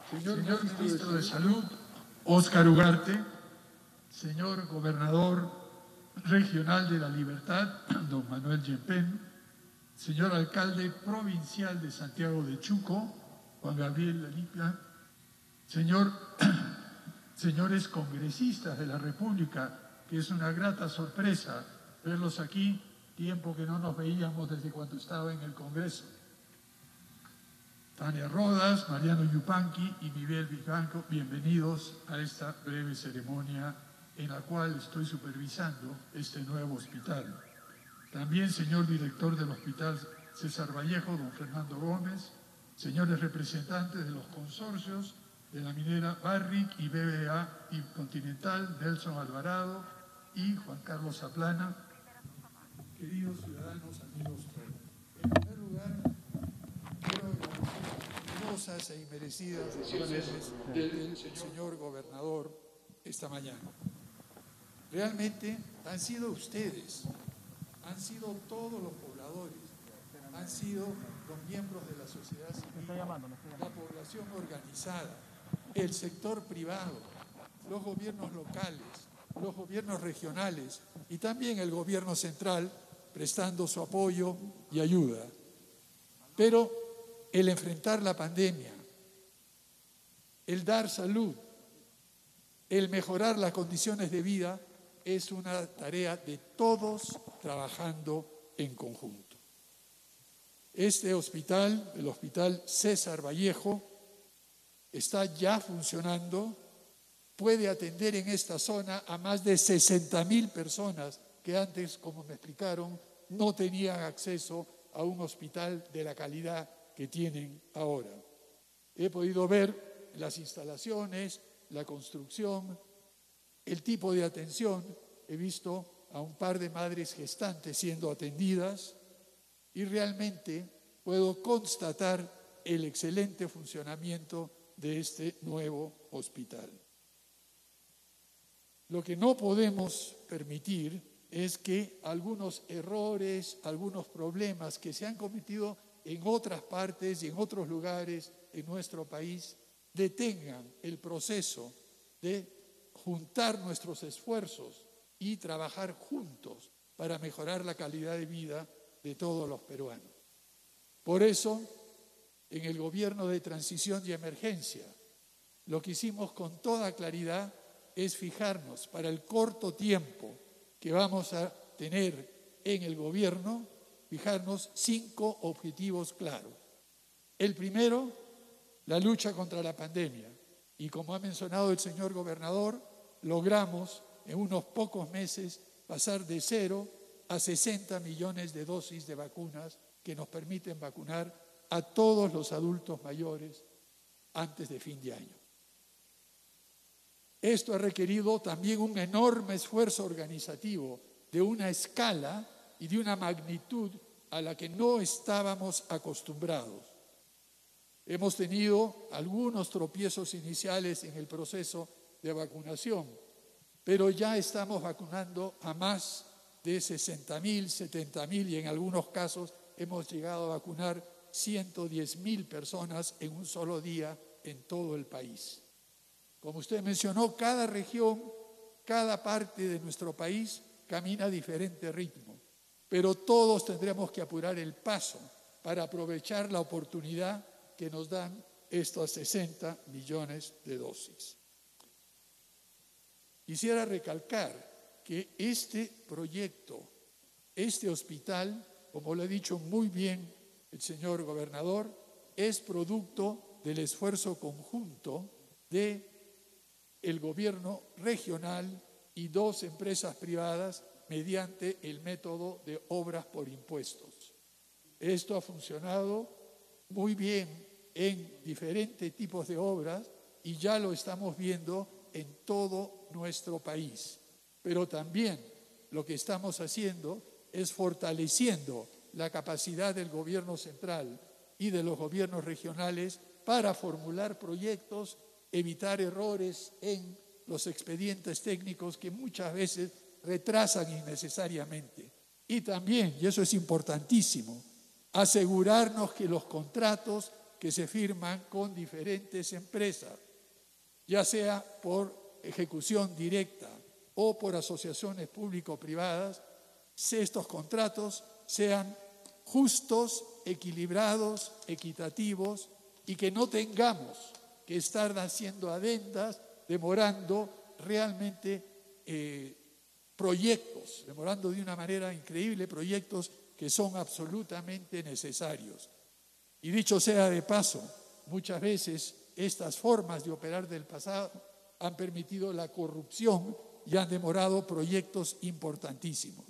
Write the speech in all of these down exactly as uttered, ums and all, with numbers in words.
señor Ministro de Salud, Óscar Ugarte, señor Gobernador Regional de la Libertad, don Manuel Yempén, señor Alcalde Provincial de Santiago de Chuco, Juan Gabriel Lalipia, señor, señores congresistas de la República, que es una grata sorpresa verlos aquí, tiempo que no nos veíamos desde cuando estaba en el Congreso. Tania Rodas, Mariano Yupanqui y Miguel Vivanco, bienvenidos a esta breve ceremonia en la cual estoy supervisando este nuevo hospital. También, señor director del Hospital César Vallejo, don Fernando Gómez, señores representantes de los consorcios de la minera Barrick y B B A y Continental, Nelson Alvarado y Juan Carlos Zaplana, queridos ciudadanos, amigos todos. En primer lugar, quiero agradecer numerosas e inmerecidas decisiones del señor gobernador esta mañana. Realmente han sido ustedes, han sido todos los pobladores, han sido los miembros de la sociedad civil, la población organizada, el sector privado, los gobiernos locales, los gobiernos regionales y también el gobierno central prestando su apoyo y ayuda. Pero el enfrentar la pandemia, el dar salud, el mejorar las condiciones de vida es una tarea de todos trabajando en conjunto. Este hospital, el Hospital César Vallejo, está ya funcionando, puede atender en esta zona a más de sesenta mil personas que antes, como me explicaron, no tenían acceso a un hospital de la calidad que tienen ahora. He podido ver las instalaciones, la construcción, el tipo de atención. He visto a un par de madres gestantes siendo atendidas y realmente puedo constatar el excelente funcionamiento de este nuevo hospital. Lo que no podemos permitir es que algunos errores, algunos problemas que se han cometido en otras partes y en otros lugares en nuestro país detengan el proceso de juntar nuestros esfuerzos y trabajar juntos para mejorar la calidad de vida de todos los peruanos. Por eso, en el gobierno de transición y emergencia, lo que hicimos con toda claridad es fijarnos para el corto tiempo que vamos a tener en el gobierno, fijarnos cinco objetivos claros. El primero, la lucha contra la pandemia. Y como ha mencionado el señor gobernador, logramos en unos pocos meses pasar de cero a sesenta millones de dosis de vacunas que nos permiten vacunar a todos los adultos mayores antes de fin de año. Esto ha requerido también un enorme esfuerzo organizativo de una escala y de una magnitud a la que no estábamos acostumbrados. Hemos tenido algunos tropiezos iniciales en el proceso de vacunación, pero ya estamos vacunando a más de sesenta mil, setenta mil y en algunos casos hemos llegado a vacunar ciento diez mil personas en un solo día en todo el país. Como usted mencionó, cada región, cada parte de nuestro país camina a diferente ritmo, pero todos tendremos que apurar el paso para aprovechar la oportunidad que nos dan estos sesenta millones de dosis. Quisiera recalcar que este proyecto, este hospital, como lo ha dicho muy bien el señor gobernador, es producto del esfuerzo conjunto de el gobierno regional y dos empresas privadas mediante el método de obras por impuestos. Esto ha funcionado muy bien en diferentes tipos de obras y ya lo estamos viendo en todo nuestro país. Pero también lo que estamos haciendo es fortaleciendo la capacidad del gobierno central y de los gobiernos regionales para formular proyectos, evitar errores en los expedientes técnicos que muchas veces retrasan innecesariamente. Y también, y eso es importantísimo, asegurarnos que los contratos que se firman con diferentes empresas, ya sea por ejecución directa o por asociaciones público-privadas, estos contratos sean justos, equilibrados, equitativos y que no tengamos que estar haciendo adendas, demorando realmente eh, proyectos, demorando de una manera increíble proyectos que son absolutamente necesarios. Y dicho sea de paso, muchas veces estas formas de operar del pasado han permitido la corrupción y han demorado proyectos importantísimos.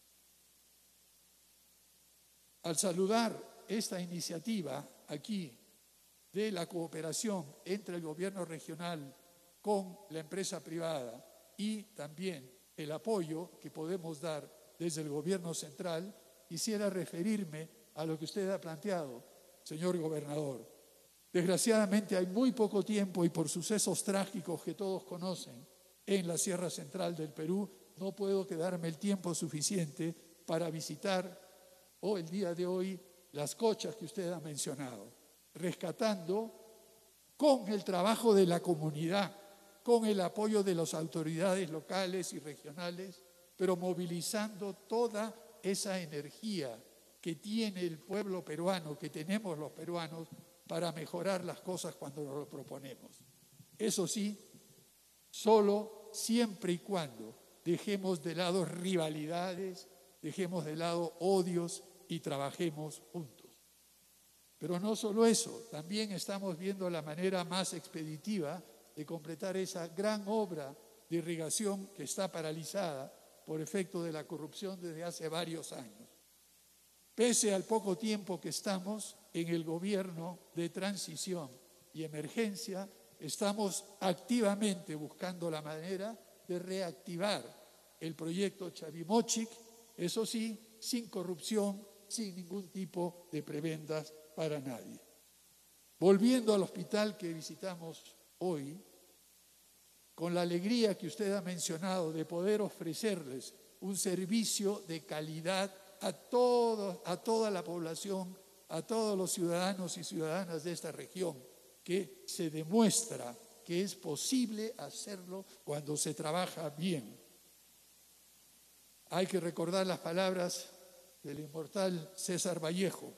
Al saludar esta iniciativa aquí de la cooperación entre el gobierno regional con la empresa privada y también el apoyo que podemos dar desde el gobierno central, quisiera referirme a lo que usted ha planteado, señor gobernador. Desgraciadamente hay muy poco tiempo y por sucesos trágicos que todos conocen en la Sierra Central del Perú, no puedo quedarme el tiempo suficiente para visitar o el día de hoy las cochas que usted ha mencionado, rescatando con el trabajo de la comunidad, con el apoyo de las autoridades locales y regionales, pero movilizando toda esa energía que tiene el pueblo peruano, que tenemos los peruanos, para mejorar las cosas cuando nos lo proponemos. Eso sí, solo siempre y cuando dejemos de lado rivalidades, dejemos de lado odios y trabajemos juntos. Pero no solo eso, también estamos viendo la manera más expeditiva de completar esa gran obra de irrigación que está paralizada por efecto de la corrupción desde hace varios años. Pese al poco tiempo que estamos en el gobierno de transición y emergencia, estamos activamente buscando la manera de reactivar el proyecto Chavimochic, eso sí, sin corrupción, sin ningún tipo de prebendas para nadie. Volviendo al hospital que visitamos hoy, con la alegría que usted ha mencionado de poder ofrecerles un servicio de calidad a, todo, a toda la población, a todos los ciudadanos y ciudadanas de esta región, que se demuestra que es posible hacerlo cuando se trabaja bien. Hay que recordar las palabras del inmortal César Vallejo.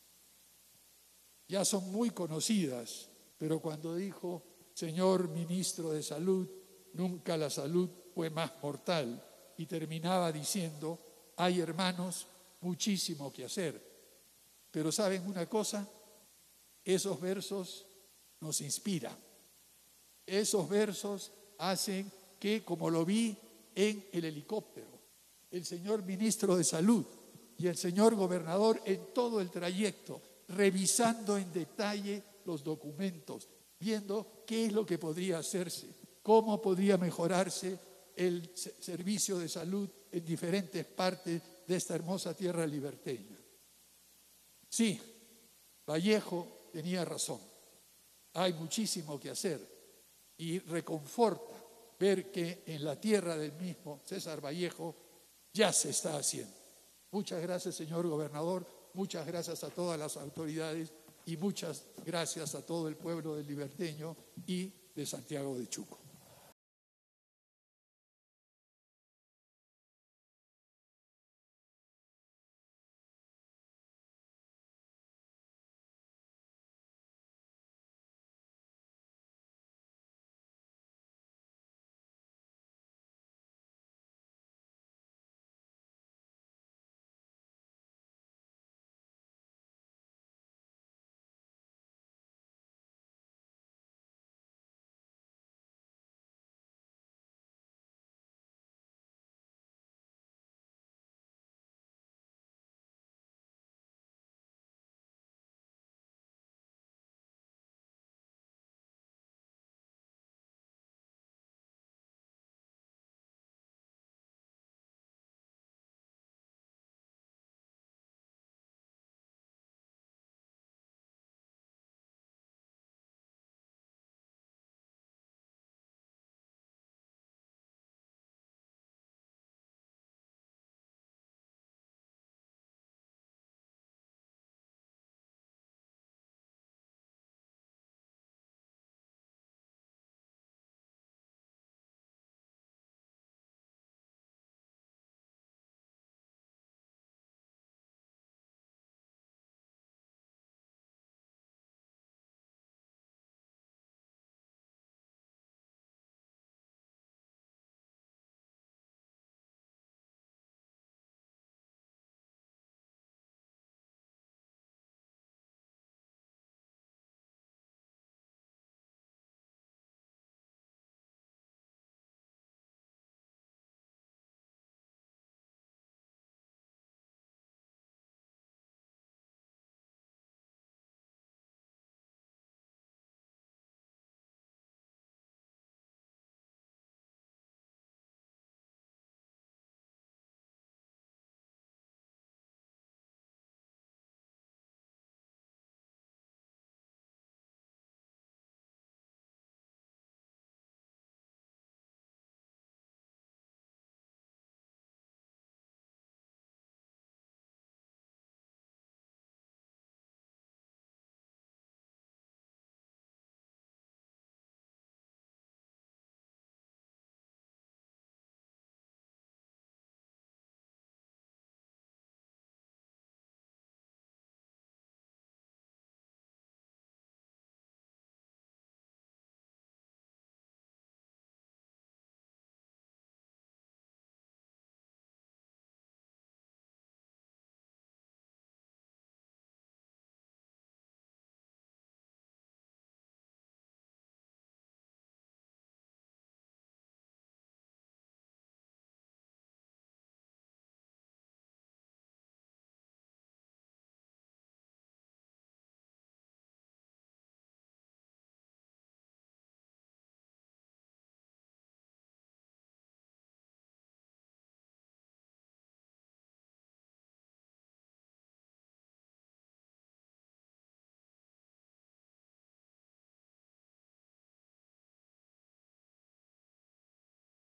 Ya son muy conocidas, pero cuando dijo: señor ministro de Salud, nunca la salud fue más mortal, y terminaba diciendo: hay, hermanos, muchísimo que hacer. Pero ¿saben una cosa? Esos versos nos inspiran. Esos versos hacen que, como lo vi en el helicóptero, el señor ministro de Salud y el señor gobernador en todo el trayecto, revisando en detalle los documentos, viendo qué es lo que podría hacerse, cómo podría mejorarse el servicio de salud en diferentes partes de esta hermosa tierra liberteña. Sí, Vallejo tenía razón. Hay muchísimo que hacer y reconforta ver que en la tierra del mismo César Vallejo ya se está haciendo. Muchas gracias, señor gobernador, muchas gracias a todas las autoridades y muchas gracias a todo el pueblo del Liberteño y de Santiago de Chuco.